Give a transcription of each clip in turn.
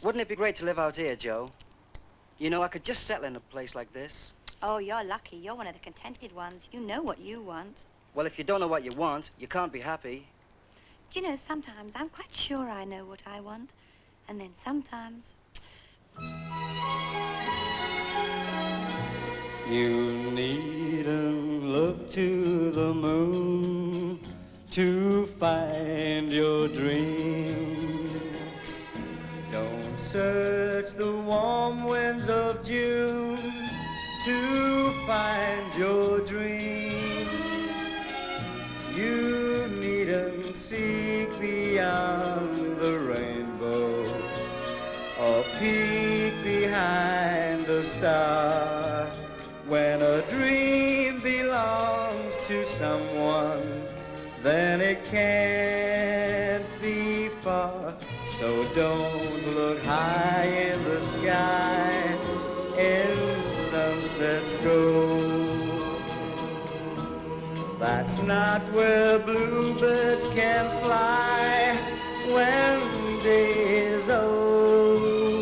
Wouldn't it be great to live out here, Joe? You know, I could just settle in a place like this. Oh, you're lucky. You're one of the contented ones. You know what you want. Well, if you don't know what you want, you can't be happy. Do you know, sometimes I'm quite sure I know what I want. And then sometimes... You needn't look to the moon to find your dream. Don't search the warm winds of June to find your dream. You needn't seek beyond the rainbow or peek behind a star. When a dream belongs to someone, then it can't be far. So don't look high in the sky in sunset's gold. That's not where bluebirds can fly when day is old.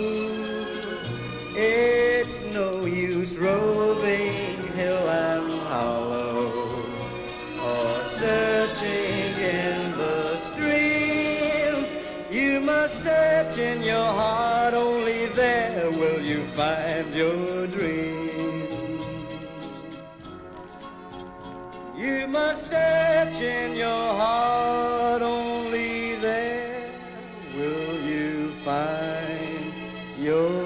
It's no use roving hill and hollow or searching in the stream. You must search in your heart, only there will you find your dream. You must search in your heart, only there will you find your